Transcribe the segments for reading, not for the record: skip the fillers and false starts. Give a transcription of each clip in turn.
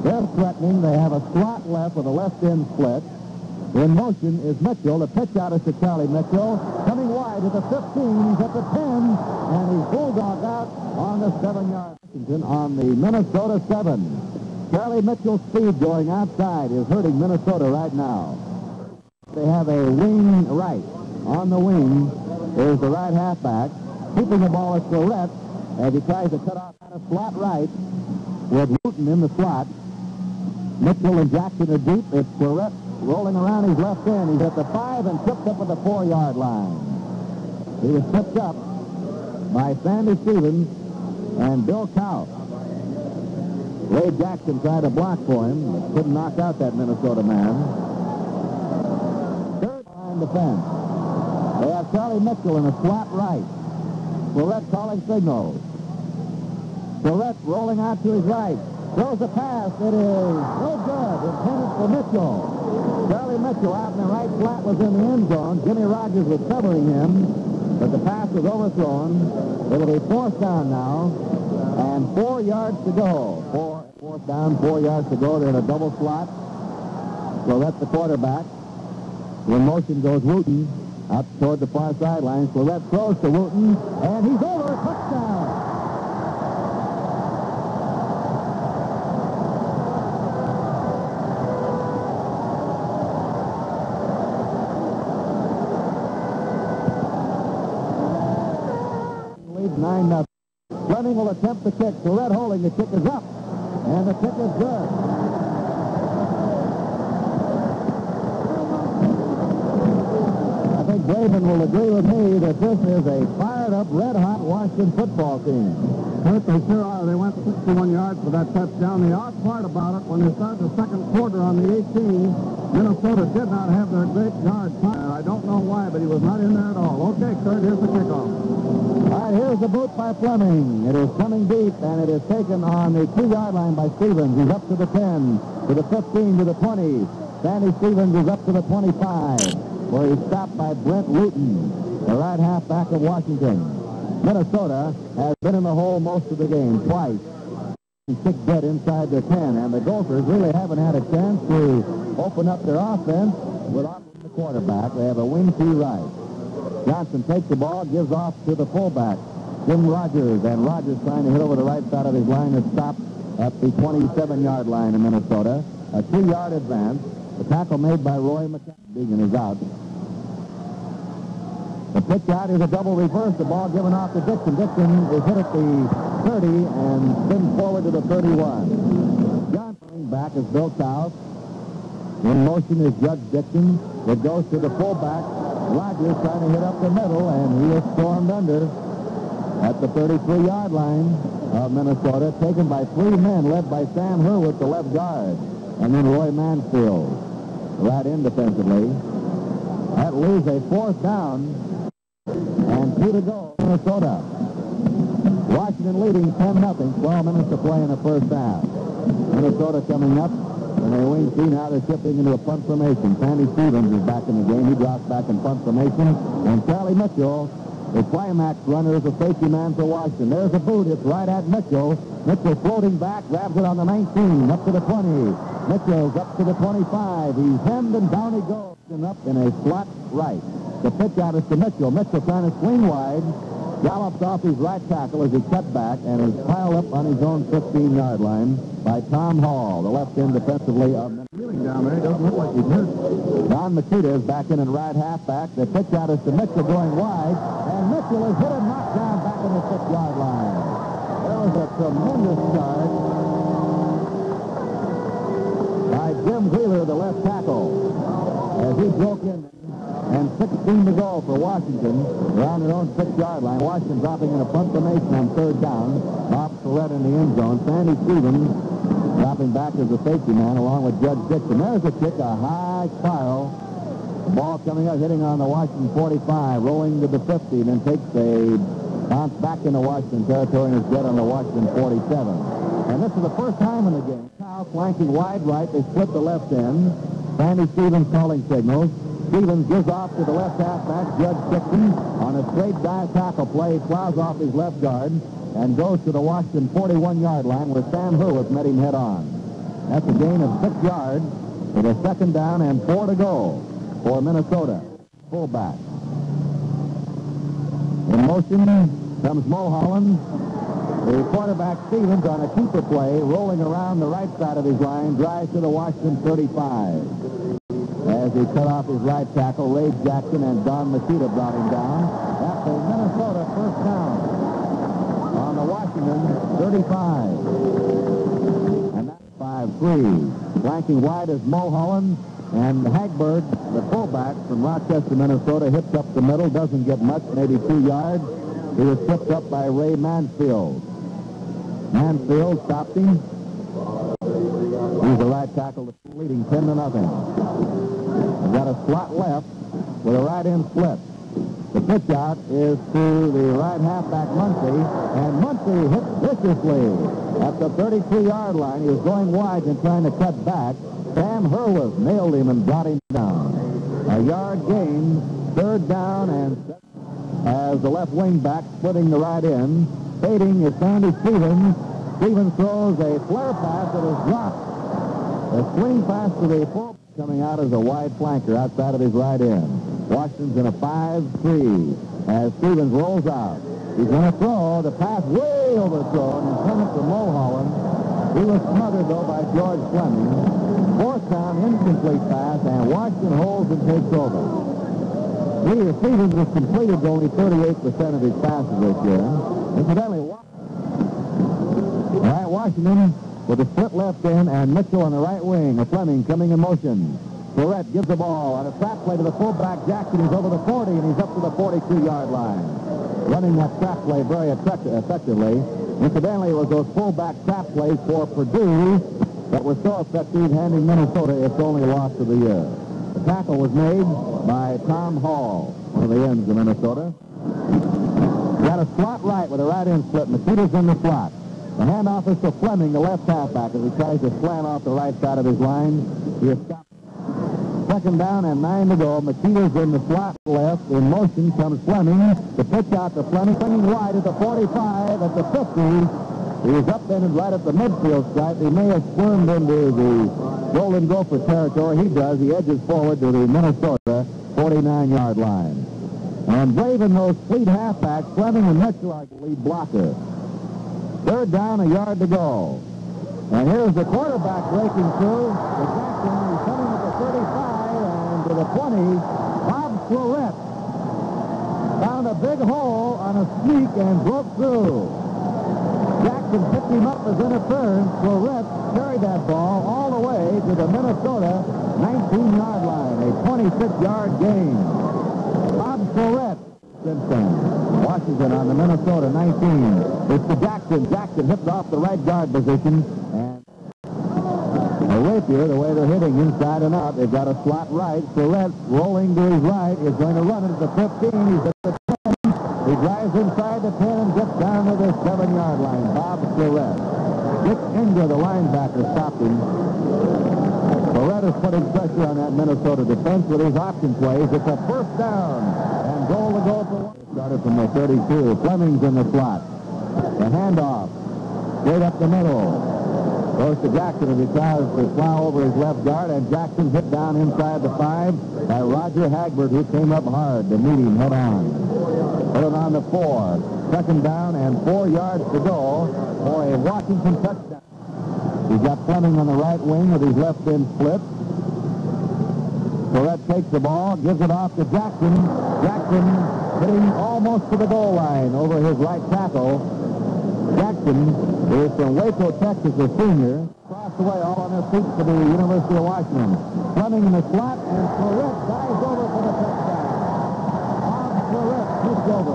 They're threatening. They have a slot left with a left end split. In motion is Mitchell. The pitch out is to Charlie Mitchell. Coming wide at the 15. He's at the 10. And he's bulldog out on the 7-yard. Washington on the Minnesota 7. Charlie Mitchell's speed going outside is hurting Minnesota right now. They have a wing right. On the wing is the right halfback. Keeping the ball is Florette as he tries to cut off at a slot right with Wooten in the slot. Mitchell and Jackson are deep. It's Florette rolling around his left end. He's at the 5 and tripped up at the 4-yard line. He was tripped up by Sandy Stevens and Bill Cow. Ray Jackson tried to block for him, but couldn't knock out that Minnesota man. Third line defense. They have Charlie Mitchell in the slot right. Florette calling signals. Florette rolling out to his right. Throws a pass. It is no good. Intended for Mitchell. Charlie Mitchell out in the right flat was in the end zone. Jimmy Rogers was covering him, but the pass was overthrown. It will be fourth down now, and 4 yards to go. Fourth down, 4 yards to go. They're in a double slot. So that's the quarterback. In motion goes Wooten out toward the far sideline. So that throws to Wooten, and he's over. Touchdown. Leads 9-0. Fleming will attempt the kick. Florette holding. The kick is up, and the kick is good. I think Braven will agree with me that this is a fired-up, red-hot Washington football team. Kurt, they sure are. They went 61 yards for that touchdown. The odd part about it, when they start the second quarter on the 18, Minnesota did not have their great guard. I don't know why, but he was not in there at all. Okay, Kurt, here's the kickoff. All right, here's the boot by Fleming. It is coming deep, and it is taken on the 2-yard line by Stevens. He's up to the 10, to the 15, to the 20. Sandy Stevens is up to the 25, where he's stopped by Brent Wooten, the right halfback of Washington. Minnesota has been in the hole most of the game, twice. 6 dead inside their 10, and the Gophers really haven't had a chance to open up their offense without the quarterback. They have a wing to right. Johnson takes the ball, gives off to the fullback, Jim Rogers, and Rogers trying to hit over the right side of his line and stop at the 27-yard line in Minnesota. A 2-yard advance. The tackle made by Roy McCann is out. The pitch out is a double reverse. The ball given off to Dixon. Dixon is hit at the 30 and spins forward to the 31. Johnson back is Bill South. In motion is Judge Dixon. It goes to the fullback. Rogers trying to hit up the middle, and he is stormed under at the 33-yard line of Minnesota, taken by 3 men, led by Sam Hurwitz, the left guard, and then Roy Mansfield, right in defensively. That leaves a fourth down, and 2 to go, Minnesota. Washington leading 10-0, 12 minutes to play in the first half. Minnesota coming up. And they wing see now they're shifting into a punt formation. Sandy Stevens is back in the game. He drops back in punt formation. And Charlie Mitchell, the climax runner, is a safety man for Washington. There's a boot. It's right at Mitchell. Mitchell floating back, grabs it on the 19, up to the 20. Mitchell's up to the 25. He's hemmed and down he goes. And up in a slot right. The pitch out is to Mitchell. Mitchell trying to swing wide. Gallops off his right tackle as he cut back and is piled up on his own 15-yard line by Tom Hall, the left end defensively of Feeling down there. He doesn't look like he's hurt. Don Makita is back in at right halfback. The pitch out is to Mitchell going wide, and Mitchell is hit and knocked down back in the 6-yard line. There was a tremendous charge by Jim Wheeler, the left tackle, as he broke in. And 16 to go for Washington. Around their own 6-yard line. Washington dropping in a punt formation on 3rd down. Bob Florette in the end zone. Sandy Stevens dropping back as a safety man along with Judge Dixon. There's a kick, a high spiral. The ball coming up, hitting on the Washington 45, rolling to the 50, and then takes a bounce back into Washington territory and is dead on the Washington 47. And this is the first time in the game. Kyle flanking wide right. They split the left end. Sandy Stevens calling signals. Stevens gives off to the left halfback, Judge Dixon, on a straight dive tackle play. Plows off his left guard and goes to the Washington 41-yard line where Sam Hurwitz met him head on. That's a gain of 6 yards with a second down and 4 to go for Minnesota. Fullback. In motion comes Mulholland. The quarterback, Stevens, on a keeper play, rolling around the right side of his line, drives to the Washington 35. As he cut off his right tackle, Ray Jackson and Don Machida brought him down. That's a Minnesota first down on the Washington 35. And that's 5-3. Flanking wide is Mulholland, and Hagbird, the fullback from Rochester, Minnesota, hits up the middle, doesn't get much, maybe 2 yards. He was tripped up by Ray Mansfield. Mansfield stopped him. He's the right tackle, leading 10-0. They've got a slot left with a right end split. The pitch out is to the right halfback Muncy, and Muncy hit viciously at the 33-yard line. He was going wide and trying to cut back. Sam Hurwitz nailed him and brought him down. A yard gain, third down, and as the left wing back splitting the right end. Fading is Sandy Stevens. Stevens throws a flare pass that is dropped. A swing pass to the full coming out as a wide flanker outside of his right end. Washington's in a 5-3 as Stevens rolls out. He's going to throw. The pass way overthrown and sent it to Mulholland. He was smothered, though, by George Fleming. Fourth down, incomplete pass, and Washington holds and takes over. Stevens has completed only 38% of his passes this year. Incidentally, Washington with a split left end and Mitchell on the right wing. A Fleming coming in motion. Florette gives the ball on a trap play to the fullback Jackson. He's over the 40 and he's up to the 42-yard line. Running that trap play very effectively. Incidentally, it was those fullback trap plays for Purdue that were so effective, handing Minnesota its only loss of the year. The tackle was made by Tom Hall, one of the ends of Minnesota. Got a slot right with a right end split. Machida's in the slot. The handoff is to Fleming, the left halfback, as he tries to slant off the right side of his line. He is stopped. Second down and 9 to go. Machida's in the slot left. In motion comes Fleming. The pitch out to Fleming. Fleming wide at the 45, at the 50. He was upended right at the midfield stripe. He may have squirmed into the Golden Gopher territory. He does. He edges forward to the Minnesota 49-yard line. And braving those fleet halfbacks, Fleming and Mitchell are the lead blocker. Third down, a yard to go. And here's the quarterback breaking through. The Jackson, he's coming at the 35 and to the 20. Bob Florette found a big hole on a sneak and broke through. Jackson picked him up as interference. Florette carried that ball all the way to the Minnesota 19-yard line. A 26-yard gain. Bob Florette. Washington on the Minnesota 19. It's to Jackson. Jackson hits off the right guard position. And a rapier, the way they're hitting inside and out. They've got a slot right. Florette rolling to his right is going to run it at the 15. He's at the 10. He drives inside the 10 and gets down to the 7-yard line. Bob Florette. Dick Inga, the linebacker, stopped him. Florette is putting pressure on that Minnesota defense with his option plays. It's a first down. And goal to go for one. Started from the 32. Fleming's in the slot. The handoff. Straight up the middle. Goes to Jackson as he tries to plow over his left guard. And Jackson's hit down inside the 5 by Roger Hagbird, who came up hard to meet him head on. Put it on the 4. Second down and 4 yards to go for a Washington touchdown. He's got Fleming on the right wing with his left end split. Florette takes the ball, gives it off to Jackson. Jackson hitting almost to the goal line over his right tackle. Jackson is from Waco, Texas, a senior. Crossed away all on their feet to the University of Washington. Fleming in the slot, and Florette dives over for the touchdown. Bob Florette shoots over.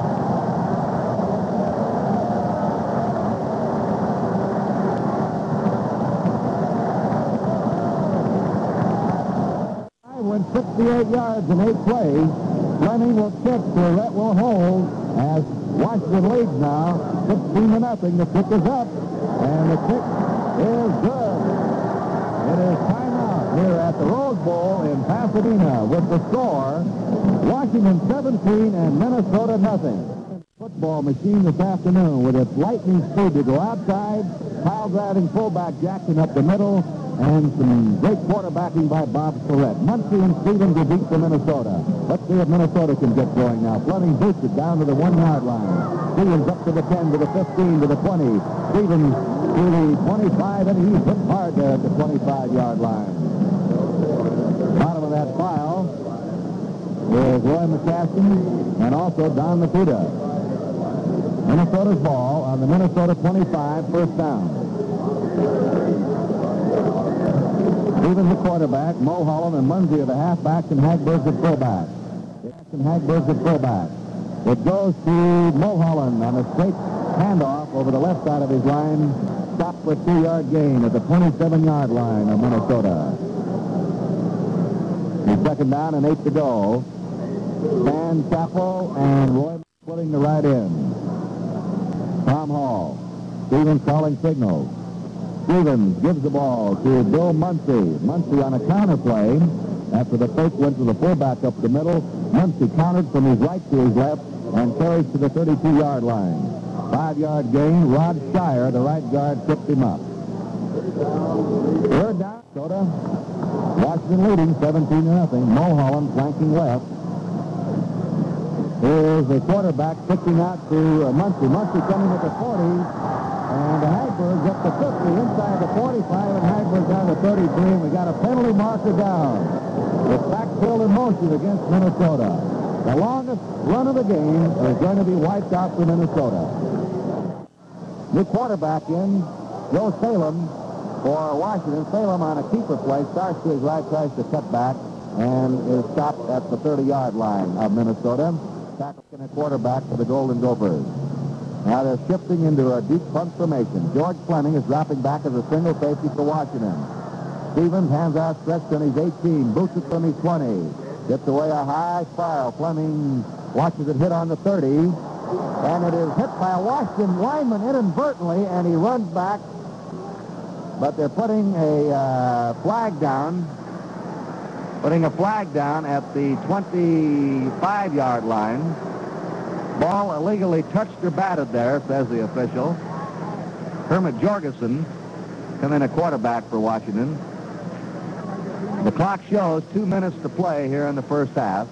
Went 68 yards in 8 plays. Fleming will kick. Florette will hold as Washington leads now 16-0. The kick is up, and the kick is good. It is timeout here at the Rose Bowl in Pasadena with the score Washington 17 and Minnesota nothing. Put fastball machine this afternoon with its lightning speed to go outside, pile-driving fullback Jackson up the middle, and some great quarterbacking by Bob Surratt. Muncie and Stevens will beat for Minnesota. Let's see if Minnesota can get going now. Fleming boots it down to the 1-yard line. Stevens up to the 10, to the 15, to the 20. Stevens to the 25, and he's hit hard there at the 25-yard line. Bottom of that file is Roy McCaston and also Don Makita. Minnesota's ball on the Minnesota 25, first down. Stevens the quarterback, Mulholland and Muncie are the halfbacks, and Hagberg's the fullback. Hagberg's the fullback. It goes to Mulholland on a straight handoff over the left side of his line. Stop for a 2-yard gain at the 27-yard line of Minnesota. It's second down and 8 to go. Stan Chappell and Roy putting the right in. Tom Hall. Stevens calling signals. Stevens gives the ball to Bill Muncie. Muncie on a counter play. After the fake went to the fullback up the middle, Muncie countered from his right to his left and carries to the 32-yard line. 5-yard gain. Rod Shire, the right guard, tripped him up. Third down, Minnesota. Washington leading 17-0. Mulholland flanking left. Here's the quarterback pitching out to Muncie. Muncie coming at the 40. And Hagberg's up to 50, inside the 45, and Hagberg's down to 33, and we got a penalty marker down. It's backfield in motion against Minnesota. The longest run of the game is going to be wiped out for Minnesota. New quarterback in, Joe Salem for Washington. Salem on a keeper play, starts to his right, tries to cut back, and is stopped at the 30-yard line of Minnesota. Tackling a quarterback for the Golden Gophers. Now they're shifting into a deep punt formation. George Fleming is dropping back as a single safety for Washington. Stevens hands out stretched on his 18, boots it from his 20. Gets away a high file. Fleming watches it hit on the 30. And it is hit by a Washington lineman inadvertently, and he runs back. But they're putting a flag down. Putting a flag down at the 25-yard line. Ball illegally touched or batted there, says the official. Kermit Jorgensen come in a quarterback for Washington. The clock shows 2 minutes to play here in the first half.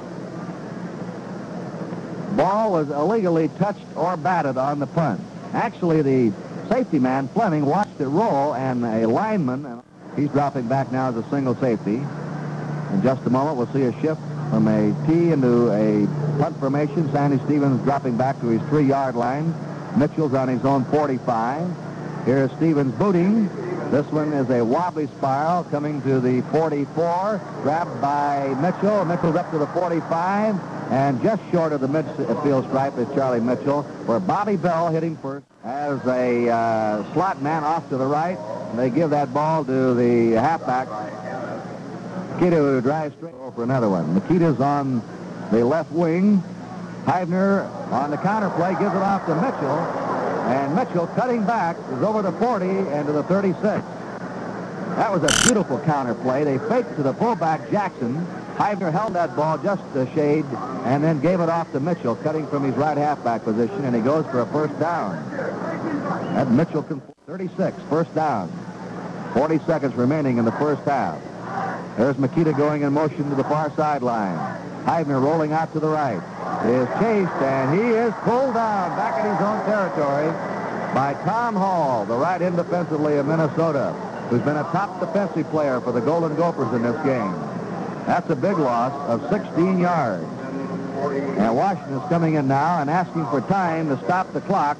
Ball was illegally touched or batted on the punt. Actually, the safety man, Fleming, watched it roll, and a lineman, he's dropping back now as a single safety. In just a moment, we'll see a shift from a tee into a punt formation. Sandy Stevens dropping back to his 3-yard line. Mitchell's on his own 45. Here's Stevens booting. This one is a wobbly spiral coming to the 44. Grabbed by Mitchell. Mitchell's up to the 45. And just short of the midfield stripe is Charlie Mitchell, where Bobby Bell hitting first as a slot man off to the right. They give that ball to the halfback. Makita, who drives straight for another one. Makita's on the left wing. Heibner on the counter play gives it off to Mitchell. And Mitchell, cutting back, is over the 40 and to the 36. That was a beautiful counter play. They faked to the fullback, Jackson. Heibner held that ball just a shade and then gave it off to Mitchell, cutting from his right halfback position, and he goes for a first down. That Mitchell, 36, first down. 40 seconds remaining in the first half. There's Makita going in motion to the far sideline. Heibner rolling out to the right. Is chased, and he is pulled down back in his own territory by Tom Hall, the right end defensively of Minnesota, who's been a top defensive player for the Golden Gophers in this game. That's a big loss of 16 yards. And Washington's coming in now and asking for time to stop the clock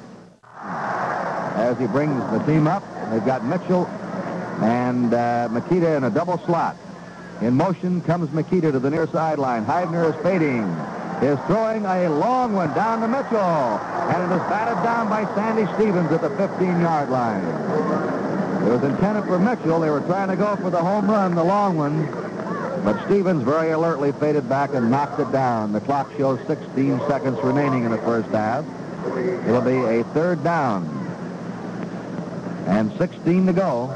as he brings the team up. They've got Mitchell and Makita in a double slot. In motion comes Makita to the near sideline. Heibner is fading. Is throwing a long one down to Mitchell. And it is batted down by Sandy Stevens at the 15-yard line. It was intended for Mitchell. They were trying to go for the home run, the long one. But Stevens very alertly faded back and knocked it down. The clock shows 16 seconds remaining in the first half. It'll be a third down. And 16 to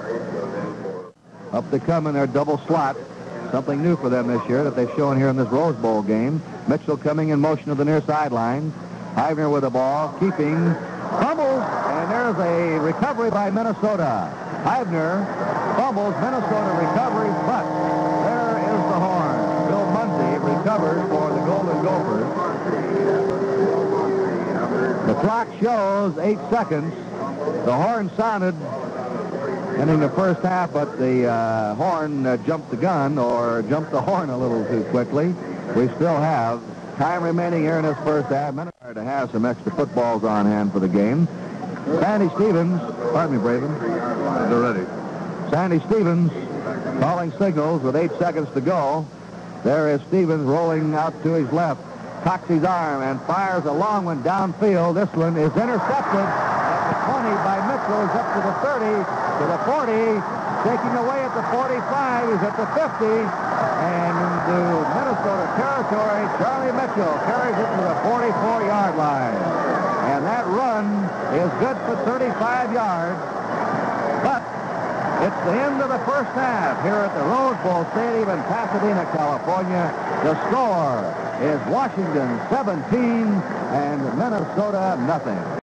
go. Up they come in their double slot. Something new for them this year that they've shown here in this Rose Bowl game. Mitchell coming in motion to the near sideline. Heibner with the ball, keeping, fumbles, and there's a recovery by Minnesota. Heibner fumbles, Minnesota recovers, but there is the horn. Bill Munsey recovers for the Golden Gophers. The clock shows 8 seconds. The horn sounded ending the first half, but the horn jumped the gun, or jumped the horn a little too quickly. We still have time remaining here in this first half. Minnesota to have some extra footballs on hand for the game. Sandy Stevens, pardon me, Braven. They're ready. Sandy Stevens calling signals with 8 seconds to go. There is Stevens rolling out to his left, cocks his arm and fires a long one downfield. This one is intercepted at the 20 by Mitchell. Is up to the 30, to the 40, taking away at the 45. He's at the 50, and into Minnesota territory, Charlie Mitchell carries it to the 44-yard line. And that run is good for 35 yards. But it's the end of the first half here at the Rose Bowl Stadium in Pasadena, California. The score is Washington 17 and Minnesota nothing.